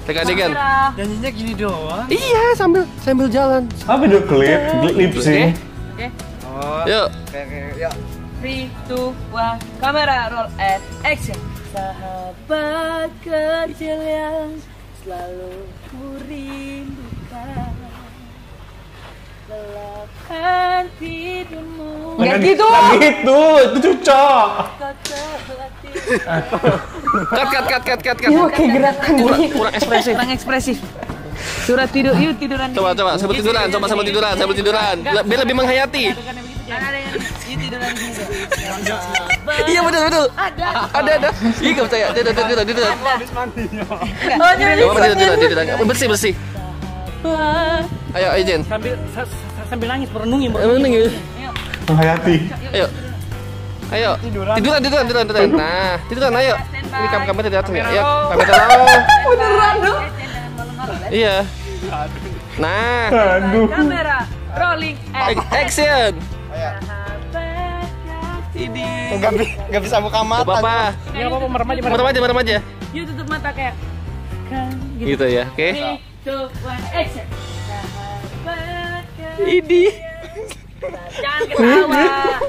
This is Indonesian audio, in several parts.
Teka adegan. Nyanyinya gini doang. Iya, sambil jalan. Apa video klip? Lip sync. Oke. Oh. Yuk. Yuk. 3, 2, 1, kamera roll and action. Sahabat kecil yang selalu ku rindukan, lelapkan tidurmu. Nggak gitu. Itu cucok. Cut. Kayak gerakan Kurang ekspresif. Kurang ekspresif. Surat tidur, yuk tiduran. Coba sambil tiduran. Biar lebih menghayati. Yuk tiduran di sini. Iya betul. Ada. Ih, enggak percaya. Tidur. Habis mandinya. Oh, nyanyi. Tiduran. Bersih. Ayo, Jen. Sambil nangis merenungi. Menghayati. Ayo. Tiduran. Nah, tiduran ayo. Ini kamera datang ya. Ayo, kamera. Beneran dong. Iya. Nah. Aduh. Kamera rolling and Action. Ini nggak bisa buka mata. Apa-apa. Ya apa Merem aja. Yuk tutup mata kayak kan Gitu ya. Oke. 3, 2, 1, action. Ini. Jangan ketawa.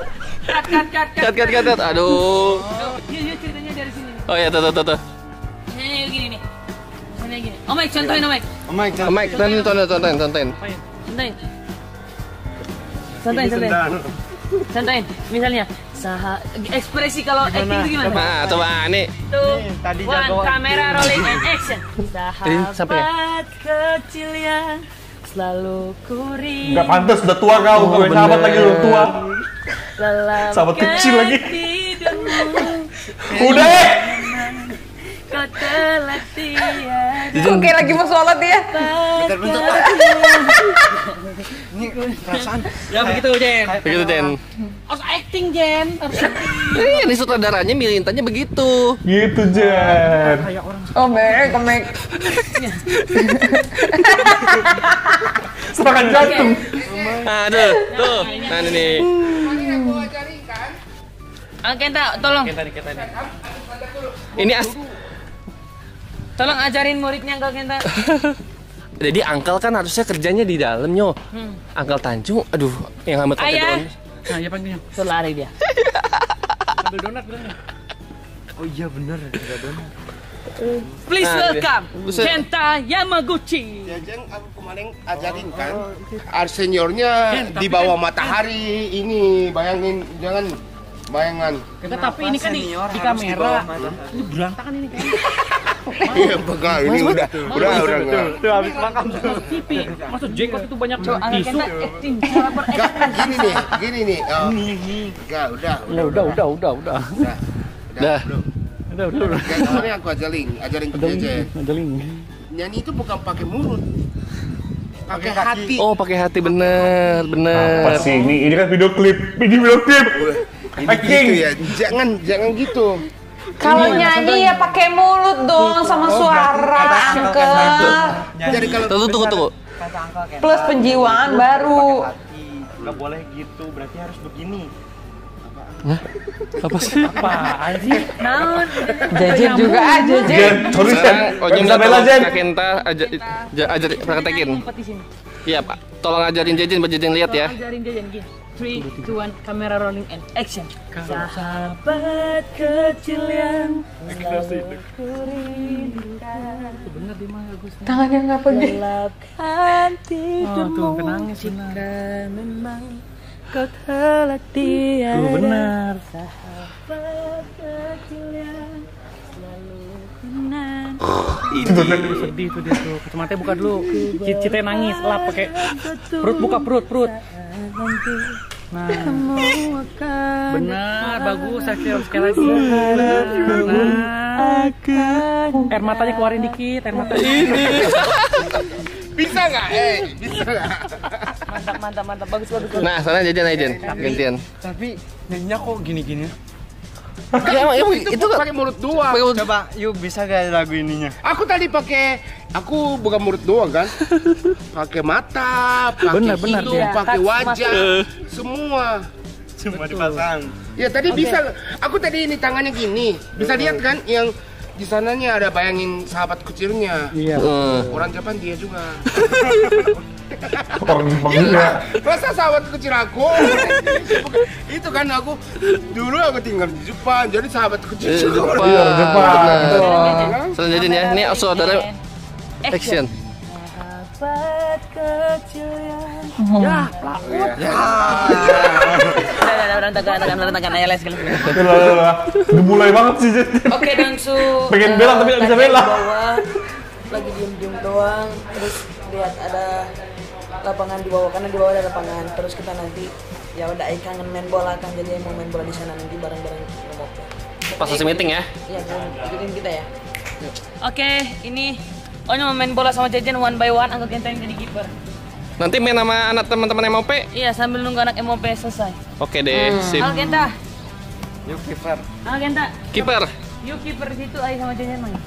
Cut. Aduh. Yuk ceritanya dari sini. Oh ya, tuh. Ini gini nih. Misalnya gini. Mike, contohin Mike. Mike, tonton. Contohin. Misalnya, ekspresi kalau acting itu gimana? Nah, coba nih. Tadi One, kamera rolling and action. sampai ya? Sahabat kecil yang selalu kuring. Nggak pantas, udah tua kau. Gue sahabat lagi lu tua. Sahabat kecil lagi. Udah. Kau telah tiada. Kok kayak lagi mau sholat ya? Bentar. Ini perasaan. Ya begitu Jen. Begitu, Den. Harus acting Jen. Iya, nih sutradaranya mintanya begitu. Gitu, Jen. Oh, kemek. Serangan jantung. Aduh, tuh. Nah, ini nih. Kenta, tolong. Ini Tolong ajarin muridnya Uncle Kenta. Jadi Uncle kan harusnya kerjanya di dalam, Nyo. Uncle Tanjung, aduh, yang amat pakai Ayah. daun. Nah, ya panggilnya. Tuh lari dia. Ambil donat bilangnya. Oh iya bener, ada donat. Please Nah, welcome Buset. Kenta Yamaguchi. Jajang aku kemarin ajarin kan, arsenyornya di bawah matahari ini, bayangin, bayangan. Tapi ini kan di kamera. Ini berantakan ini kayaknya. Iya pegang ini udah enggak. Tuh habis makan. TV. Maksud Jacob itu banyak Uncle tisu. Kenta acting. Cara Gini nih. Oh. Enggak, udah. Dah. Yang kemarin aku ajarin ke Jejen. Nyanyi itu bukan pakai mulut, pakai hati. Oh, pakai hati, bener. Apa sih ini kan video klip. Ini video klip. Ini gitu ya. Jangan gitu. Kalau nyanyi ya pakai mulut dong sama suara, Uncle. Jadi kalau Tunggu. Kata Uncle Kenta. Plus penjiwaan baru. Nggak boleh gitu, berarti harus begini. Apa sih? Apaan sih? Naon. Jajan juga aja, Jen. Jen, sorry, Jen. Ojeng Bisa bela, Jen. Kak Kenta ajar praktekin. Iya, Pak. Tolong ajarin Jejen buat Jejen lihat ya. Ajarin Jajan gini. 3, 2, 1, kamera rolling and action. Sahabat kecil yang selalu kurindukan. Bener di mana Agusnya? Tangannya nggak pergi. Gelapkan tidurmu. Tuh, kenangis jika memang kau telah tiada. benar. Sahabat kecil yang selalu kenang. Sedih tuh dia tuh. Kacamatanya buka dulu. Cita nangis, lap pakai perut, buka perut. Nah, benar, bagus. Sekali lagi. Benar. Air matanya keluarin dikit, air mata. bisa nggak? Bisa nggak? Mantap, bagus. Nah, sana Jejen aja, Jen. Gantian. Tapi nyanyinya kok gini-gini? Ya, itu kan Pakai mulut doang. pakai mulut. Coba, yuk bisa gak lagu ininya? Aku tadi aku bukan mulut doang kan, pakai mata, pakai Benar, hidung, Jen. pakai wajah, semua. Cuma dipasang. Ya tadi bisa. Aku tadi ini tangannya gini, bisa lihat kan yang di sananya ada bayangin sahabat kecilnya. Iya. Orang Jepang dia juga. Orang Jepang juga. Masa sahabat kecil aku? Itu kan aku dulu aku tinggal di Jepang, jadi sahabat kecil juga. Iya, orang Jepang. Selanjutnya ya, ini saudara action. Sahabat kecil yang Udah, ayo let's go. Udah mulai banget sih, Jen. Oke, Dangsu. Pengen bela tapi nggak bisa bela. Lagi diem-diem doang, terus lihat ada lapangan di bawah, karena di bawah ada lapangan. Terus kita nanti ya udah kangen main bola kan, jadi mau main bola di sana nanti bareng-bareng. Pas selesai meeting ya. Iya, ikutin kita ya. Oke, ini Onyo mau main bola sama Jajan one by one, Angga Genta yang jadi kiper. Nanti main sama anak teman-teman MOP. Iya, sambil nunggu anak MOP selesai. Oke deh, sip. Angga Genta. Yuk kiper. Angga Genta. Kiper. Yuk kiper situ, ayo sama Jajan main.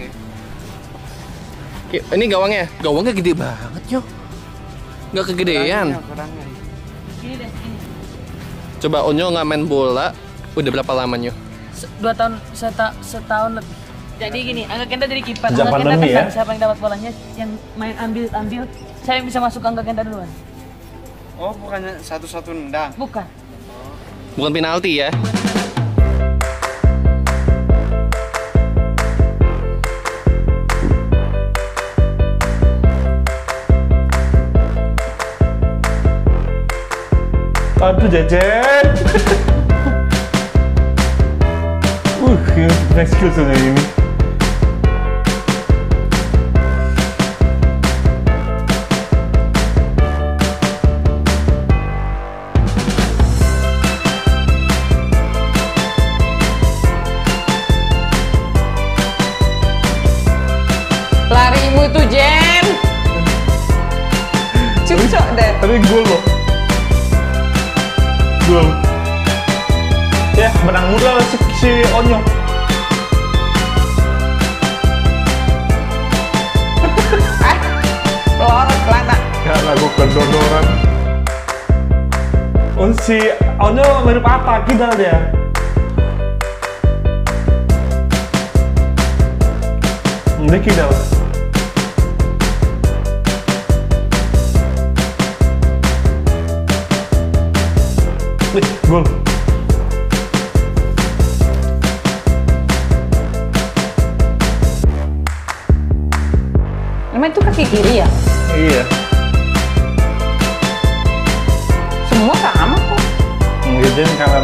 Ini gawangnya. Gawangnya gede banget, yo. Nggak kegedean. Ini deh, ini. Coba Onyo nggak main bola. Udah berapa lamanya? 2 tahun, setahun lebih. Jadi gini, Angga Genta jadi kiper. Sejak Angga Genta pandemi ya? tenang, siapa yang dapat bolanya, yang main ambil, saya yang bisa masuk Angga Genta duluan. Oh, bukannya satu-satu nendang. Bukan. Bukan penalti ya. Aduh, Jejen. Nice skill sebenarnya ini. Larimu itu Jen. Cucok deh. Tapi gol loh. Gol. Ya, menang muda si Onyo. Lorot celana. Ya, lagu kedodoran. Oh, si Onyo mirip apa? Kidal dia. Ini kidal. Wih, gol. Emang itu kaki kiri ya? Iya. Semua sama kok. Ngejain kanan.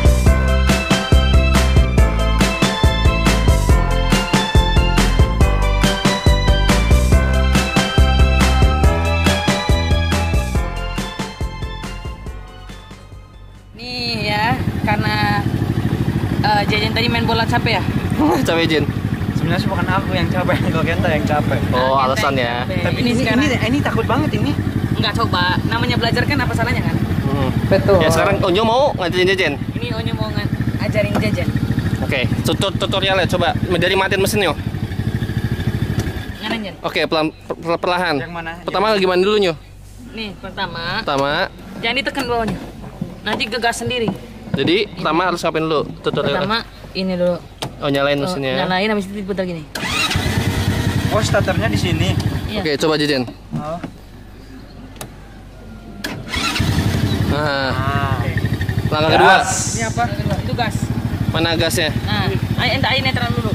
Nih ya, karena Jajan tadi main bola capek ya. Capek Jen. Sebenarnya bukan aku yang capek, Angga Genta yang capek. Oh, alasan ya. Tapi ini takut banget ini. Enggak, coba. Namanya belajar kan apa salahnya kan? Betul. Ya sekarang Onyo mau ngajarin Jajan. Ini Onyo mau ngajarin Jajan. Oke, tutorialnya coba dari matiin mesin yo. Nganan Jan. Oke, perlahan. Yang mana? Pertama gimana dulu nyo? Nih, pertama Pertama, jangan ditekan bawahnya. Nanti gegas sendiri. jadi pertama harus ngapain dulu tutorialnya? Pertama ini dulu. Oh, nyalain mesinnya. Nyalain habis itu diputar gini. Oh, starternya di sini. Iya. Oke, coba Jajan. Oh. Nah, Ah. langkah kedua. Ini apa? Itu gas. Mana gasnya? Nah, ayo netral dulu.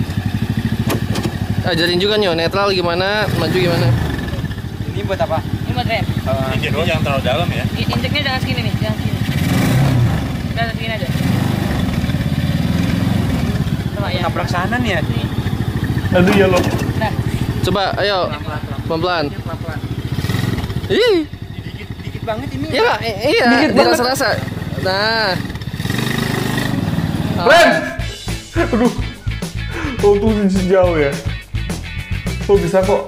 Ajarin juga nyo, netral gimana, maju gimana. Ini buat apa? Ini buat rem. Injeknya jangan terlalu dalam ya. Injeknya jangan segini nih, jangan segini. Udah segini aja. Coba ya. Tabrak sana nih ya. Aduh ya lo. Nah, Coba, ayo, pelan-pelan. Pelan-pelan. Ih, Dikit banget ini. ya, iya, dirasa-rasa. Nah, Rem! Aduh. Untung sejauh ya. Oh, bisa kok.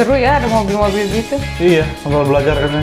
Seru ya ada mobil-mobil gitu. Iya, sambil belajar kan.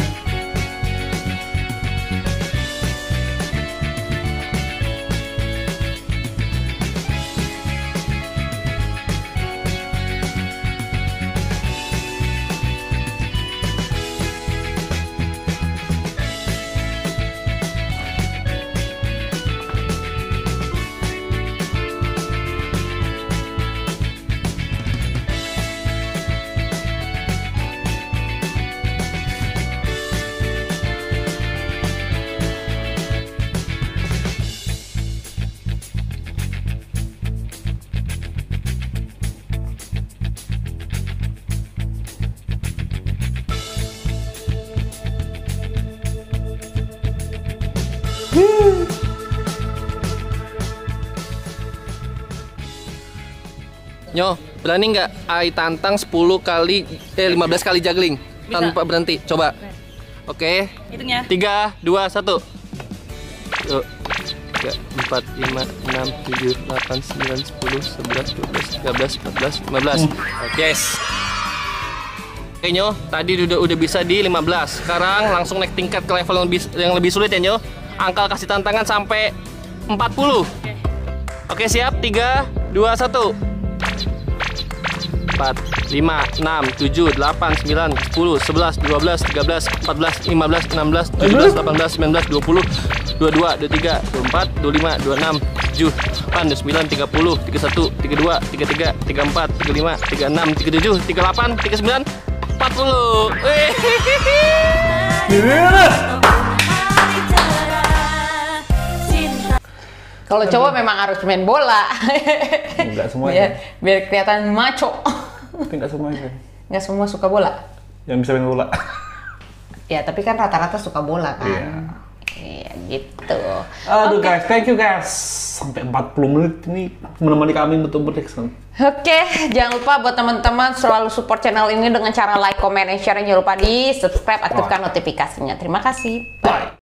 Nyo, berani nggak Ai tantang 10 kali 15 kali juggling tanpa berhenti? Coba. Oke. Hitungnya. 3, 2, 1. Yuk. 3, 4, 5, 6, 7, 8, 9, 10, 11, 12, 13, 14, 15. Oke. Oke Nyo, tadi udah bisa di 15. Sekarang langsung naik tingkat ke level yang lebih sulit ya Nyo. Angkal kasih tantangan sampai 40. Oke siap, 3, 2, 1. 4, 5, 6, 7, 8, 9, 10, 11, 12, 13, 14, 15, 16, 17, 18, 19, 20, 22, 23, 24, 25, 26, 27, 28, 29, 30, 31, 32, 33, 34, 35, 36, 37, 38, 39, 40. Kalau cowok memang harus main bola. Enggak semuanya. biar kelihatan maco. Tapi enggak semuanya. Nggak semua suka bola. Yang bisa main bola. Ya, tapi kan rata-rata suka bola kan. Iya. Iya, gitu. Aduh guys, thank you guys. Sampai 40 menit ini menemani kami untuk berdesain. Oke, jangan lupa buat teman-teman selalu support channel ini dengan cara like, comment, dan share. Jangan lupa di subscribe, aktifkan notifikasinya. Terima kasih. Bye.